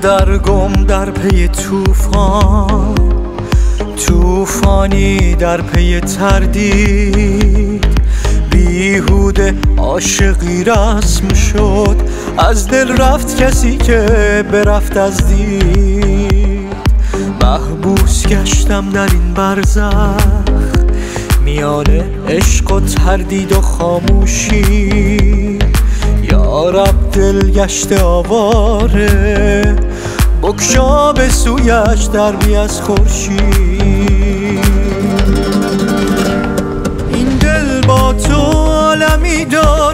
سردرگم در پی طوفان، طوفانی در پی تردید، بیهوده عاشقی رسم شد، از دل رفت کسی که برفت از دید. محبوس گشتم در این برزخ، میان عشق و تردید و خاموشی. یا رب دل گشته آواره، بگشا به سویش دربی از خورشید. این دل با تو عالمی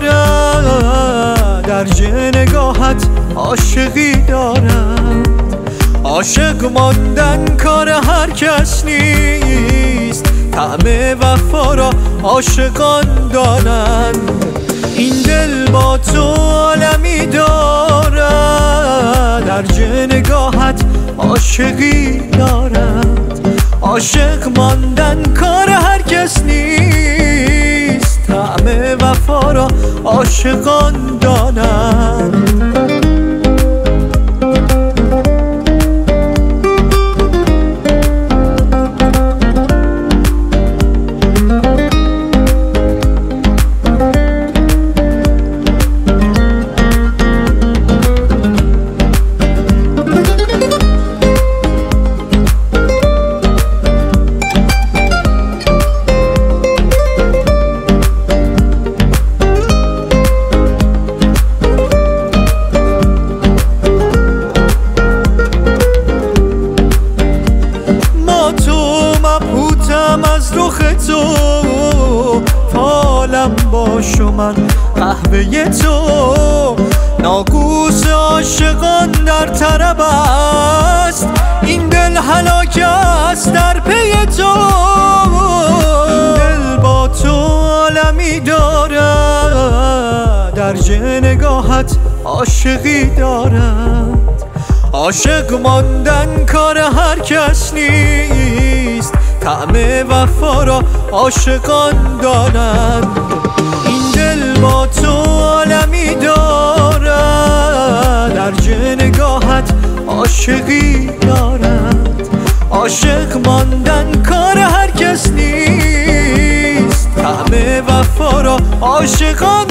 دارد، در نگاهت عاشقی دارد. عاشق ماندن کار هر کس نیست، طعم وفا را عاشقان دانند. این دل با تو عالمی دارد، در نگاهت عاشقی دارد. عاشق ماندن کار هر کس نیست، طعم وفا را عاشقان دانند. از رخ تو فالم باش و من قهوه تو، ناگوس عاشقان در طرب است. این دل هلاک است در پی تو، این دل با تو عالمی دارد، در نگاهت عاشقی دارد. عاشق ماندن کار هر کس نیست، طعم وفا را عاشقان دانند. این دل با تو عالمی دارد، در نگاهت عاشقی دارد. عاشق ماندن کار هر کس نیست، طعم وفا را عاشقان